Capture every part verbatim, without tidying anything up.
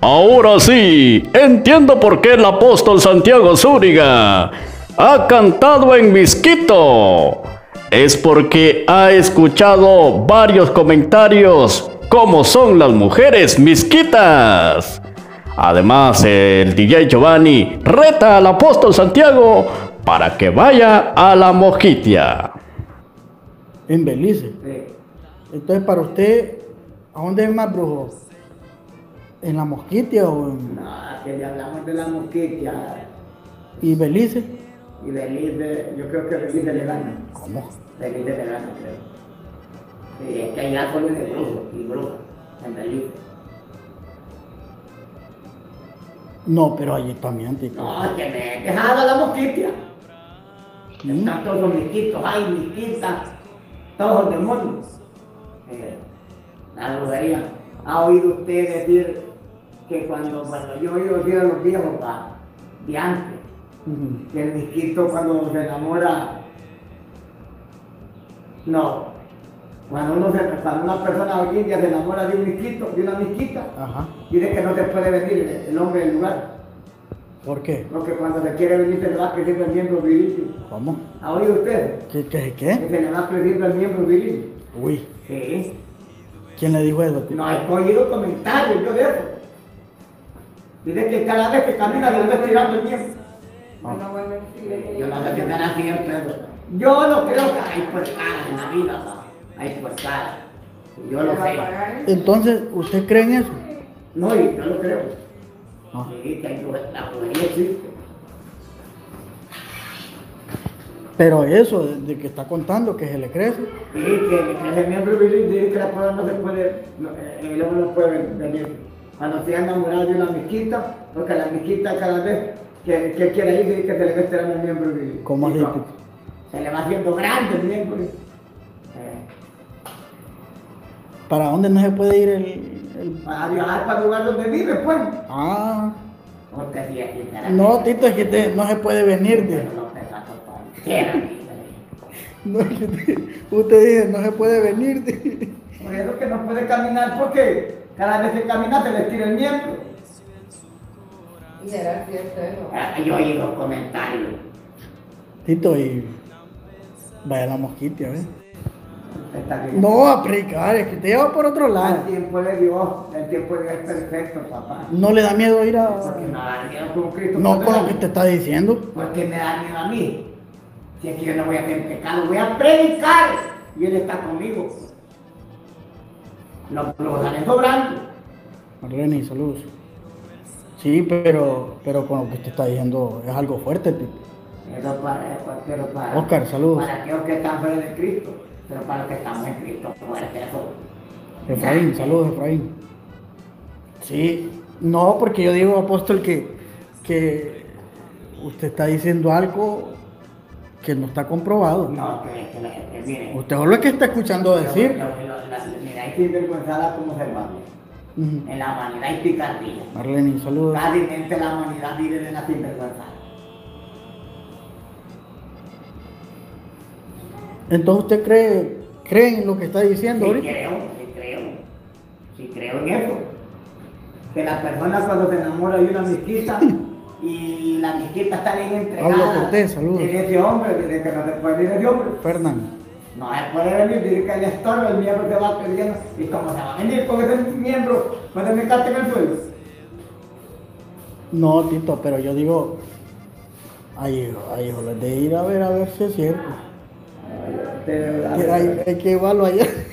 Ahora sí, entiendo por qué el apóstol Santiago Zúñiga ha cantado en Misquito. Es porque ha escuchado varios comentarios cómo son las mujeres misquitas. Además, el D J Giovanni reta al apóstol Santiago para que vaya a la Mojitia. En Belice. Sí. Entonces, para usted, ¿a dónde es más brujo? ¿En la Mosquitia o en...? No, que le hablamos de la Mosquitia. ¿Y Belice? Y Belice, yo creo que Belice le gana. ¿Cómo? Belice le gana, creo. Sí, es que allá solo es de brujo y bruja, en Belice. No, pero allí también, Tito. No, que me dejaba la Mosquitia. ¿Mm? Están todos los misquitos, ay, misquitas, todos los demonios. Eh, la brujería. ¿Ha oído usted decir que cuando, cuando yo he oído decir a los viejos pa, de antes, Uh-huh. que el misquito cuando se enamora, no, cuando, uno se, cuando una persona hoy en día se enamora de un misquito, de una misquita, Ajá. dice que no se puede venir el, el hombre del lugar, ¿Por qué? porque cuando se quiere venir se le va creciendo el miembro viril. ¿Cómo? ¿Ha oído usted? ¿Qué, qué, Que qué? se le va creciendo el miembro viril. Uy, Sí. ¿quién le dijo eso, Tito? No he oído comentarios yo de eso. Dice que cada vez que camina se le va estirando el miembro. Ah. Yo no sé qué será siempre. Yo no creo que hay puercadas en la vida, ¿no? Hay puercadas. Yo lo sé. Entonces, ¿usted cree en eso? No, y yo lo creo. Ah. Sí, que hay brujería, la brujería existe. Pero eso, de, de que está contando, que se le crece. Sí, que, que el miembro viril dice que la persona no se puede, no, el hombre no puede venir. Cuando se ha enamorado de una misquita, porque la misquita cada vez que, que quiere ir dice que se le va estirando el miembro viril. ¿Cómo así, Sí, no. Tito? Se le va haciendo grande el miembro viril. Eh, ¿Para dónde no se puede ir el...? el... para viajar para el lugar donde vive, pues. Ah, Porque si aquí será. no, Tito, es que te- no se puede venir de... Pero no pesa todo. Quiera, No, es que te- usted dice, no se puede venir de... por eso que no puede caminar, porque cada vez que camina se le estira el miembro. Y era cierto eso. Ah, yo he oído comentarios. Tito, y... Vaya a la Mosquitia, ¿ves? Está bien. No, a predicar, es que te lleva por otro El lado. tiempo de Dios, el tiempo de Dios es perfecto, papá. ¿No le da miedo ir a...? Porque me da miedo con Cristo. No ¿por con qué? lo que te está diciendo. Porque me da miedo a mí. Si es que yo no voy a hacer pecado, voy a predicar. Y Él está conmigo. Lo, lo daré sobrando. Marlene, saludos. Sí, pero, pero con lo que usted está diciendo es algo fuerte, Tito. Eso para, pero para, Oscar, saludos. para aquellos que están fuera de Cristo, pero para los que estamos en Cristo, fuerte eso. Efraín, saludos, Efraín. Sí, no, porque yo digo, apóstol, que, que usted está diciendo algo que no está comprobado. No, que, que, que, que miren. Usted solo es que está escuchando decir. Yo- yo- yo- la- Mira, hay sinvergüenzada como se va. Ujú. En la humanidad hay picardía. Marlene, saludos. Casi mente la humanidad vive de la sinvergüenzada. Entonces, ¿usted cree, cree en lo que está diciendo Sí ahorita? creo, sí creo. Sí creo en eso. Que la persona cuando se enamora de una misquita y la misquita está bien entregada. Pablo Cortés, saludos. De ese hombre, dice que no se puede ir ese hombre. Fernán. No se puede venir, dice que el estorbo, el miembro se va perdiendo. ¿Y cómo se va a venir con ese miembro cuando me cante en el suelo? No, Tito, pero yo digo, ay, ay, hijo, de ir a ver, a ver si es cierto. Pero, a Que ver, hay, hay que llevarlo allá. Dios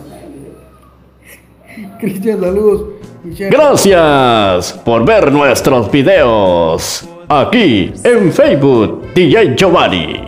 mío. Cristian, saludos. Michelle. Gracias por ver nuestros videos aquí en Facebook D J Giovanni.